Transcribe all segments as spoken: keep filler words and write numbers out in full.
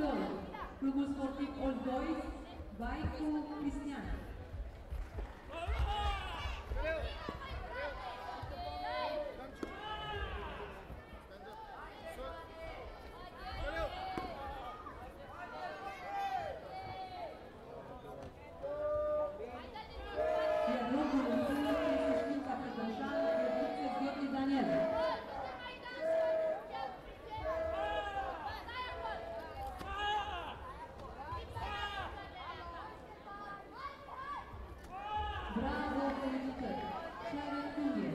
doi, Clubul Sportiv Old Boys, Vaicu Cristian. Iar locul întâi este Știința Petroșan, Reduțe Gheorghe Daniel. Bravo, felicitări! Ceară Cunghie.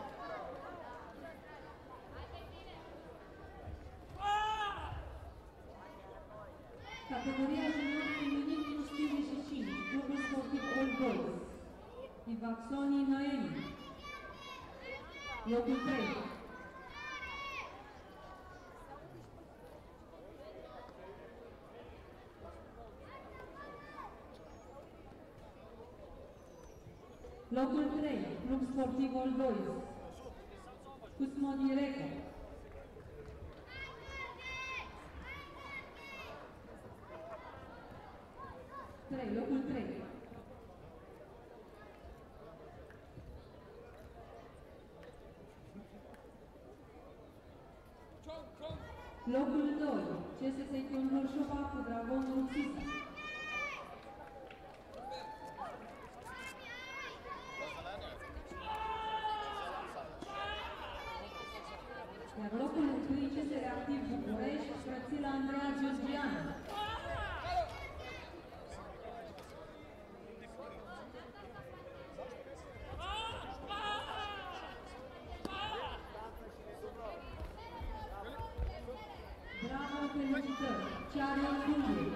Categoria junior feminin minus cincizeci și cinci, Clubul Sportiv Old Boys. Ivaxoni Noemi. Locul trei. Locul trei, Club Sportiv Old Boys. Cusmon Ireco. trei, locul trei. Locul doi, C S S Ion Hârșova cu Dragonul Țisa. Iar locul întâi, C S Reactiv București, Frățila Andreea Georgian. Bravo, felicitări! Ceară Cunghie.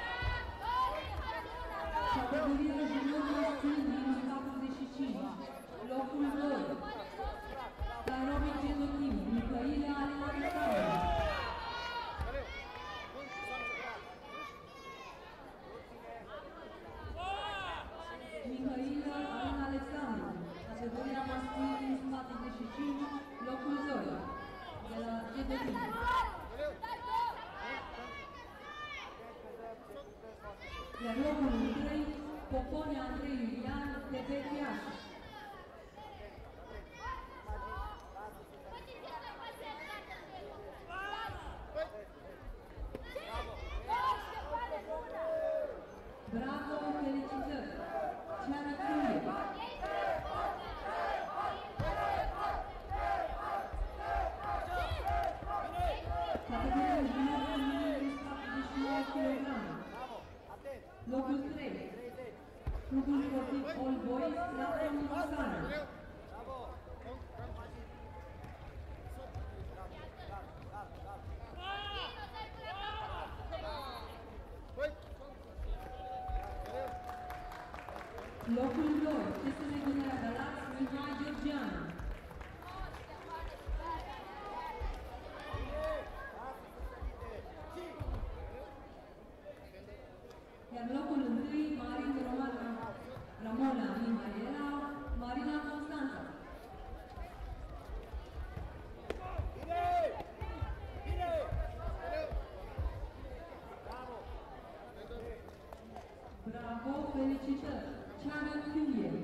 Categoria junior masculin minus patruzeci și cinci. Locul doi. Aerobic Genotim, Mihaila Alexandru. Mihaila Alina Alexandru. Categoria masculin minus patruzeci și cinci. Locul doi. De la Genotim. Iar locul întâi, Poponia Andrei Iulian, T P Iași. Bravo, felicitări! Ceară Cunghie. Categoria junior feminin patruzeci și nouă kilograme. Locul trei. Clubul Sportiv Old Boys, Lafra Muntosana. Locul doi, C S M Gunera Galați, Mihai Georgian. Iar locul întâi, Marin Romana, Ramona Mihaela, Marina Constanța. Bravo, felicitări! Ceară Cunghie.